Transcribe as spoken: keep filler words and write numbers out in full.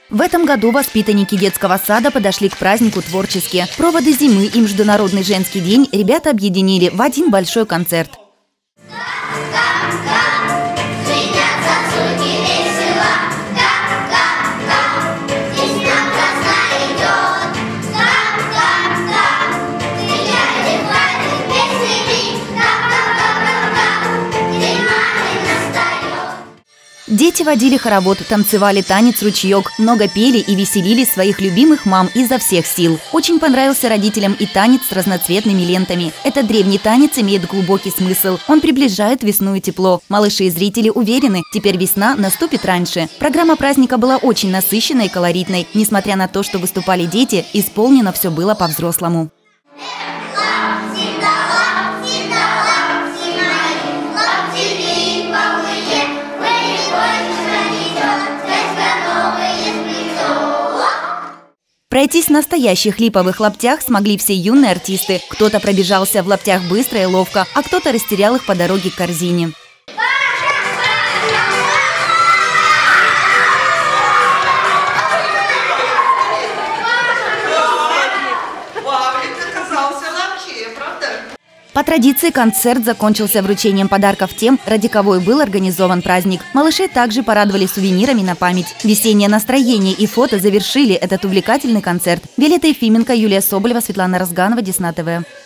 В этом году воспитанники детского сада подошли к празднику творчески. Проводы зимы и Международный женский день ребята объединили в один большой концерт. Дети водили хоровод, танцевали танец «Ручеек», много пели и веселили своих любимых мам изо всех сил. Очень понравился родителям и танец с разноцветными лентами. Этот древний танец имеет глубокий смысл. Он приближает весну и тепло. Малыши и зрители уверены, теперь весна наступит раньше. Программа праздника была очень насыщенной и колоритной. Несмотря на то, что выступали дети, исполнено все было по-взрослому. Пройтись в настоящих липовых лаптях смогли все юные артисты. Кто-то пробежался в лаптях быстро и ловко, а кто-то растерял их по дороге к корзине. По традиции концерт закончился вручением подарков тем, ради кого и был организован праздник. Малыши также порадовали сувенирами на память. Весеннее настроение и фото завершили этот увлекательный концерт. Виолетта Ефименко, Юлия Соболева, Светлана Разганова, Десна ТВ.